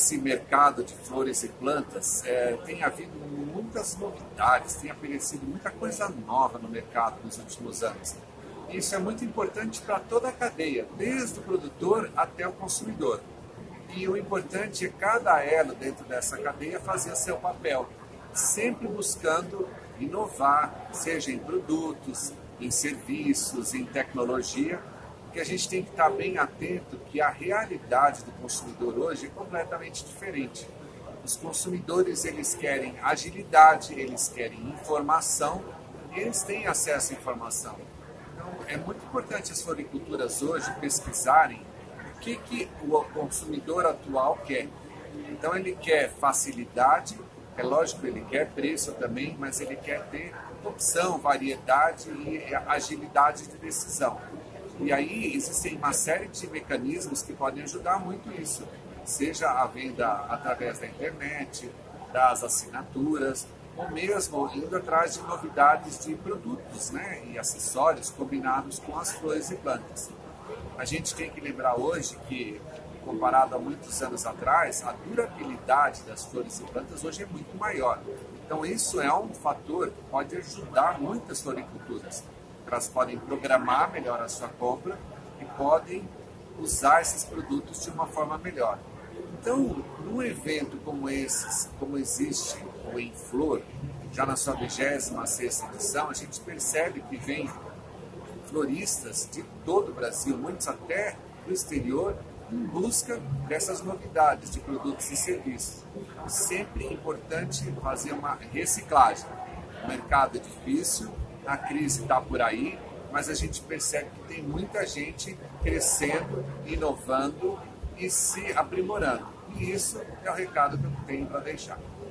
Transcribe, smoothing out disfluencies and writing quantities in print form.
nesse mercado de flores e plantas, tem havido muitas novidades, tem aparecido muita coisa nova no mercado nos últimos anos. Isso é muito importante para toda a cadeia, desde o produtor até o consumidor. E o importante é cada elo dentro dessa cadeia fazer seu papel, sempre buscando inovar, seja em produtos, em serviços, em tecnologia, que a gente tem que estar bem atento que a realidade do consumidor hoje é completamente diferente. Os consumidores, eles querem agilidade, eles querem informação, e eles têm acesso à informação. Então, é muito importante as floriculturas hoje pesquisarem o que o consumidor atual quer. Então, ele quer facilidade, é lógico, ele quer preço também, mas ele quer ter opção, variedade e agilidade de decisão. E aí existem uma série de mecanismos que podem ajudar muito isso, seja a venda através da internet, das assinaturas, ou mesmo indo atrás de novidades de produtos, né, e acessórios combinados com as flores e plantas. A gente tem que lembrar hoje que, comparado a muitos anos atrás, a durabilidade das flores e plantas hoje é muito maior. Então isso é um fator que pode ajudar muitas floriculturas. Elas podem programar melhor a sua compra e podem usar esses produtos de uma forma melhor. Então, num evento como esse, como existe o Em Flor, já na sua 26ª edição, a gente percebe que vem floristas de todo o Brasil, muitos até do exterior, em busca dessas novidades de produtos e serviços. Sempre é importante fazer uma reciclagem. O mercado é difícil, a crise está por aí, mas a gente percebe que tem muita gente crescendo, inovando e se aprimorando. E isso é o recado que eu tenho para deixar.